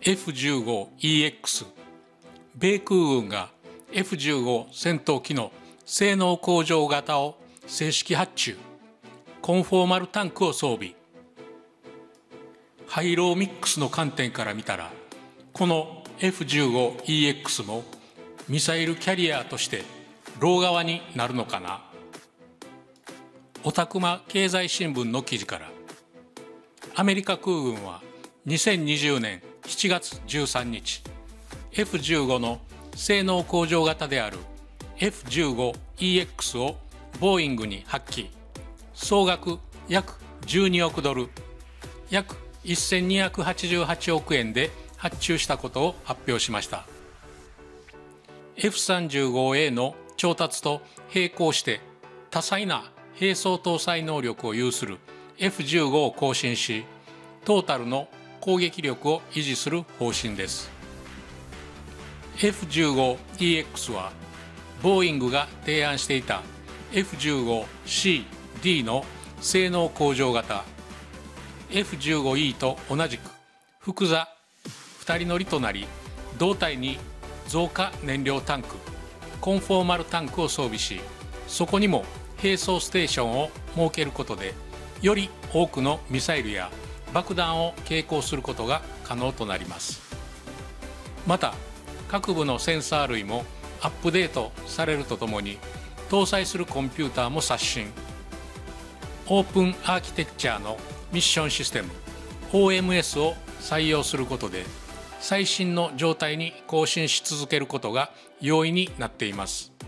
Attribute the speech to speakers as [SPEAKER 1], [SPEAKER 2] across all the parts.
[SPEAKER 1] F-15EX、米空軍が F-15 戦闘機の性能向上型を正式発注、コンフォーマルタンクを装備。ハイローミックスの観点から見たら、この F-15EX もミサイルキャリアーとしてロー側になるのかな。オタクマ経済新聞の記事から、アメリカ空軍は2020年7月13日、F-15 の性能向上型である F-15EX をボーイングに発揮、総額約12億ドル、約1288億円で発注したことを発表しました。F-35A の調達と並行して多彩な兵装搭載能力を有する F-15 を更新し、トータルの攻撃力を維持する方針です。F-15EX はボーイングが提案していた F-15CD の性能向上型、F-15E と同じく複座2人乗りとなり、胴体に増加燃料タンク、コンフォーマルタンクを装備し、そこにも兵装ステーションを設けることで、より多くのミサイルや爆弾を携行することが可能となります。また、各部のセンサー類もアップデートされるとともに、搭載するコンピューターも刷新。オープンアーキテクチャのミッションシステム OMS を採用することで、最新の状態に更新し続けることが容易になっています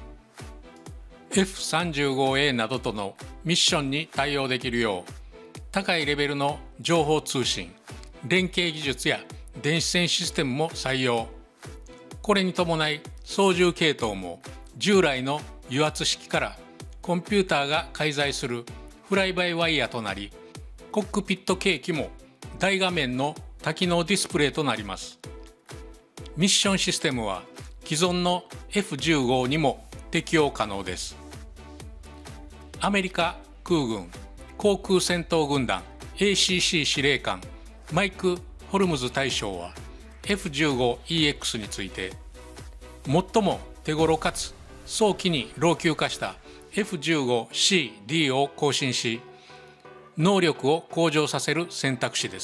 [SPEAKER 1] 。F-35A などとのミッションに対応できるよう、高いレベルの情報通信、連携技術や電子戦システムも採用。これに伴い操縦系統も従来の油圧式からコンピューターが介在するフライバイワイヤーとなり、コックピット計器も大画面の多機能ディスプレイとなります。ミッションシステムは既存の F-15 にも適用可能です。アメリカ空軍航空戦闘軍団 ACC 司令官マイク・ホルムズ大将は F-15EX について、最も手頃かつ早期に老朽化した F-15CD を更新し、能力を向上させる選択肢です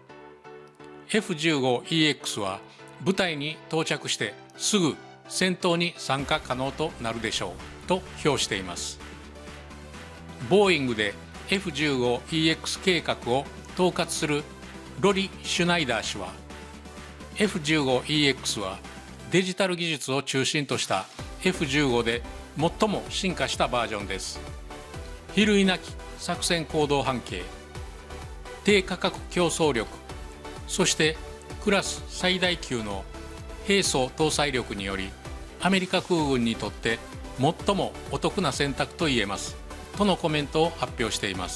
[SPEAKER 1] 。F-15EX は部隊に到着してすぐ戦闘に参加可能となるでしょうと評しています。ボーイングで F-15EX 計画を統括するロリ・シュナイダー氏は、F-15EX はデジタル技術を中心とした F-15 で最も進化したバージョンです。比類なき作戦行動半径、低価格競争力、そしてクラス最大級の兵装搭載力により、アメリカ空軍にとって最もお得な選択といえますとのコメントを発表しています。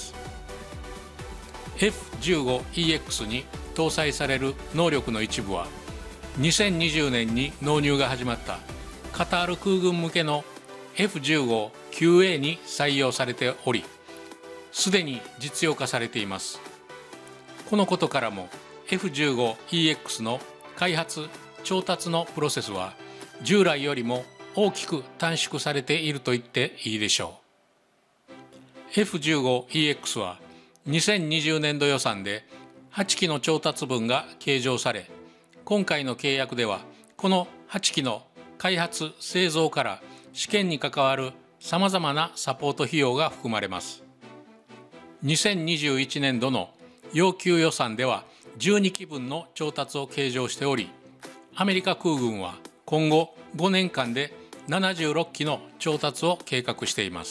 [SPEAKER 1] F-15EX に搭載される能力の一部は2020年に納入が始まったカタール空軍向けの F-15QA に採用されており、すでに実用化されています。このことからも F-15EX の開発・調達のプロセスは従来よりも大きく短縮されていると言っていいでしょう。 F-15EX は2020年度予算で8機の調達分が計上され、今回の契約ではこの8機の開発・製造から試験に関わるさまざまなサポート費用が含まれます。2021年度の要求予算では12機分の調達を計上しており、アメリカ空軍は今後5年間で76機の調達を計画しています。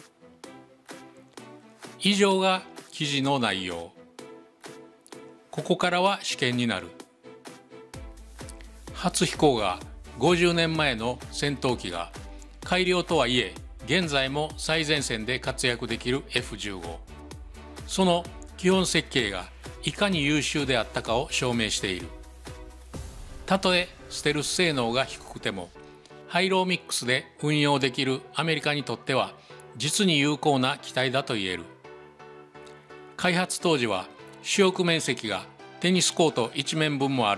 [SPEAKER 1] 以上が記事の内容。ここからは試験になる。初飛行が50年前の戦闘機が改良とはいえ現在も最前線で活躍できる F-15。その基本設計がいかに優秀であったかを証明している。たとえステルス性能が低くてもハイローミックスで運用できるアメリカにとっては実に有効な機体だと言える。開発当時は主翼面積がテニスコート1面分もある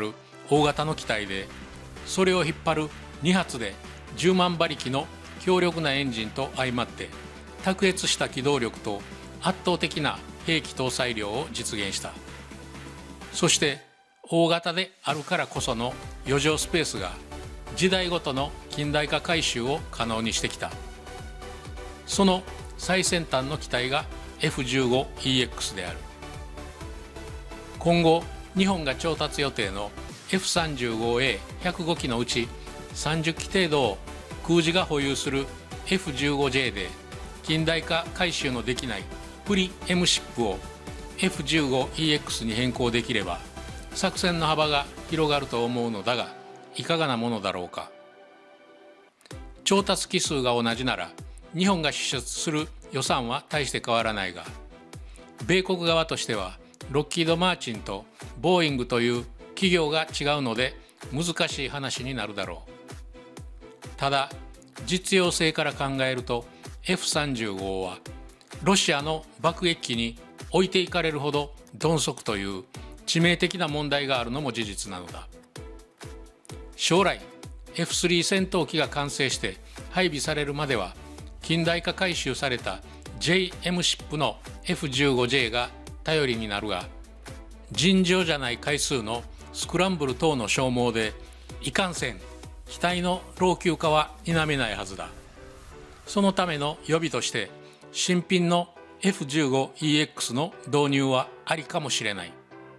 [SPEAKER 1] 大型の機体で、それを引っ張る2発で10万馬力の強力なエンジンと相まって卓越した機動力と圧倒的な兵器搭載量を実現した。そして大型であるからこその余剰スペースが時代ごとの近代化改修を可能にしてきた。その最先端の機体が F15EX である。今後日本が調達予定の F35A105 機のうち30機程度を空自が保有する F15J で近代化改修のできないプリ M シップを F15EX に変更できれば作戦の幅が広がると思うのだが、いかがなものだろうか。調達機数が同じなら日本が支出する予算は大して変わらないが、米国側としてはロッキード・マーチンとボーイングという企業が違うので難しい話になるだろう。ただ実用性から考えると F35 はロシアの爆撃機に置いていかれるほど鈍足という致命的な問題があるのも事実なのだ。将来 F3 戦闘機が完成して配備されるまでは近代化改修された JM シップの F15J が頼りになるが、尋常じゃない回数のスクランブル等の消耗でいかんせん機体の老朽化は否めないはずだ。そのための予備として新品の F15EX の導入はありかもしれない。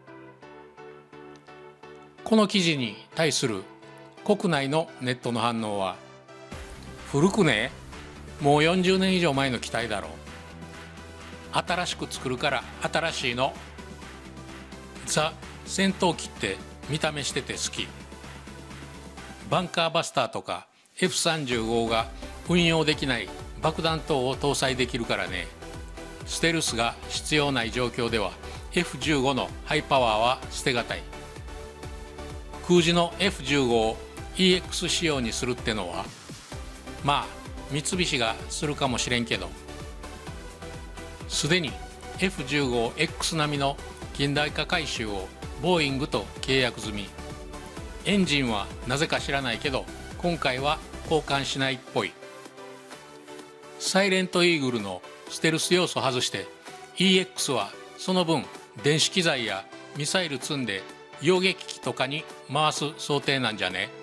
[SPEAKER 1] この記事に対する国内のネットの反応は、古くね、もう40年以上前の機体だろう、新しく作るから新しいの、ザ・戦闘機って見た目してて好き、バンカーバスターとか F35 が運用できない爆弾等を搭載できるからね。ステルスが必要ない状況では F15 のハイパワーは捨てがたい。空自の F15 を EX 仕様にするってのは、まあ三菱がするかもしれんけど、すでに F15X 並みの近代化改修をボーイングと契約済み。エンジンはなぜか知らないけど今回は交換しないっぽい。サイレントイーグルのステルス要素外して EX はその分電子機材やミサイル積んで揚撃機とかに回す想定なんじゃね。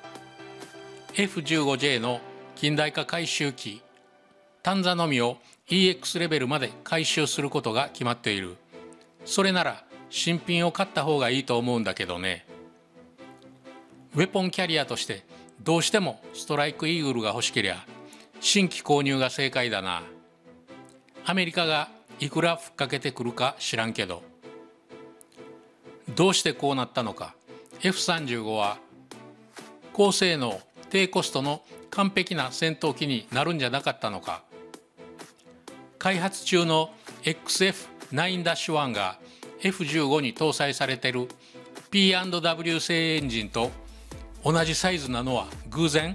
[SPEAKER 1] F15J の近代化改修機単座のみを EX レベルまで改修することが決まっている。それなら新品を買った方がいいと思うんだけどね。ウェポンキャリアとしてどうしてもストライクイーグルが欲しけりゃ新規購入が正解だな。アメリカがいくらふっかけてくるか知らんけど。どうしてこうなったのか。 F35 は高性能低コストの完璧な戦闘機になるんじゃなかったのか。開発中の XF9-1 が F15 に搭載されている P&W 製エンジンと同じサイズなのは偶然？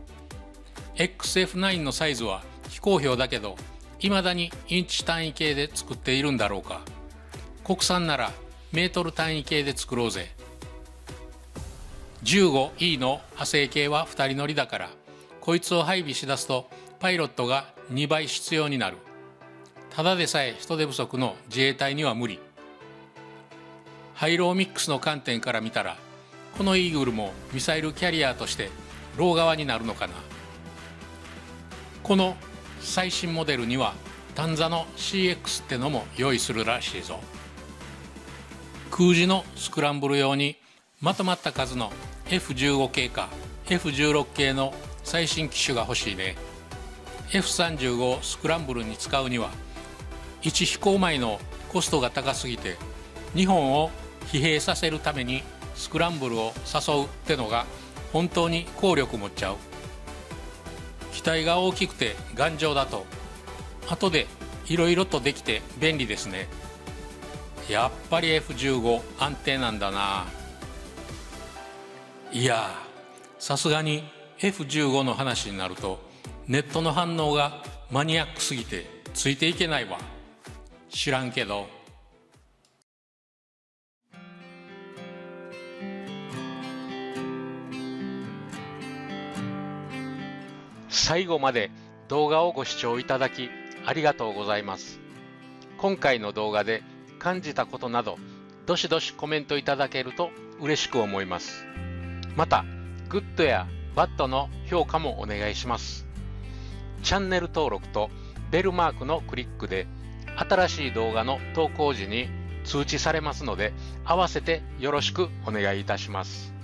[SPEAKER 1] XF9 のサイズは非公表だけどいまだにインチ単位系で作っているんだろうか。国産ならメートル単位系で作ろうぜ。 15E の派生系は2人乗りだからこいつを配備しだすとパイロットが2倍必要になる。ただでさえ人手不足の自衛隊には無理。ハイローミックスの観点から見たらこのイーグルもミサイルキャリアとしてロー側になるのかな。この最新モデルには単座の CX ってのも用意するらしいぞ。空自のスクランブル用にまとまった数の F15 系か F16 系の最新機種が欲しいね。 F35 をスクランブルに使うには1飛行前のコストが高すぎて日本を疲弊させるためにスクランブルを誘うってのが本当に効力持っちゃう。機体が大きくて頑丈だと後でいろいろとできて便利ですね。やっぱり F15 安定なんだな。いやさすがに F15 の話になるとネットの反応がマニアックすぎてついていけないわ。知らんけど。 最後まで動画をご視聴いただきありがとうございます。今回の動画で感じたことなど、どしどしコメントいただけると嬉しく思います。また、グッドやバッドの評価もお願いします。チャンネル登録とベルマークのクリックで、新しい動画の投稿時に通知されますので、合わせてよろしくお願いいたします。